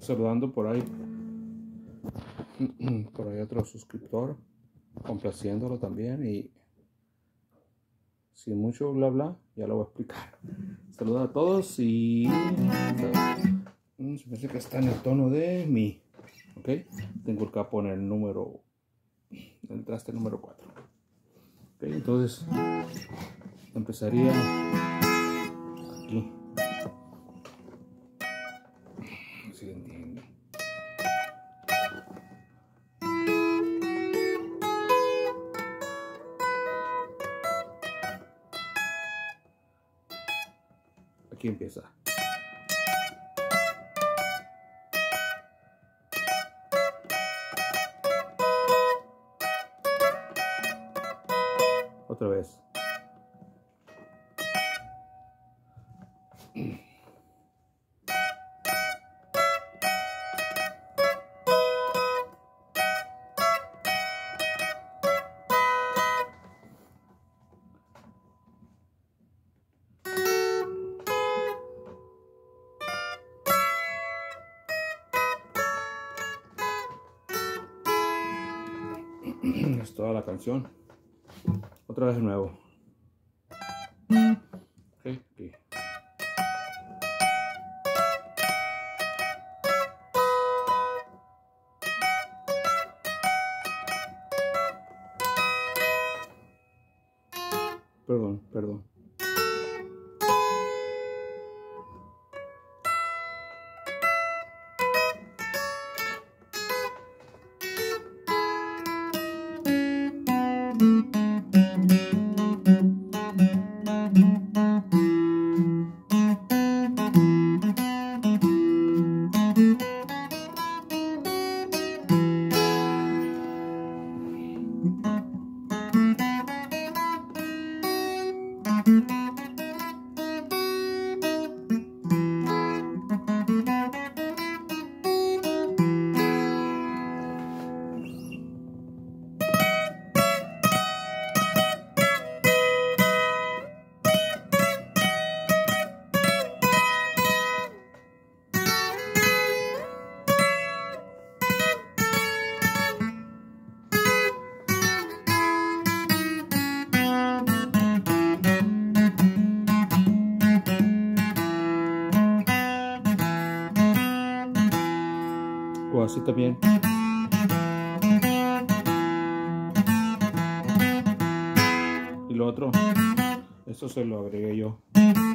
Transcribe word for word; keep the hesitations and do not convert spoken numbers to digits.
saludando por ahí, por ahí otro suscriptor, complaciéndolo también y sin mucho bla bla, ya lo voy a explicar. Saludos a todos y se parece que está en el tono de mi, ok, tengo el capo en el número, en el traste número cuatro. Ok, entonces empezaría aquí. Si entiendo. Aquí empieza. Otra vez. Es toda la canción. Otra vez de nuevo. Okay, okay. Perdón, perdón. O así también. Y lo otro, esto se lo agregué yo.